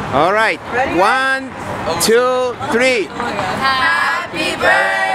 All right. Ready? 1, 2, 3. Happy birthday.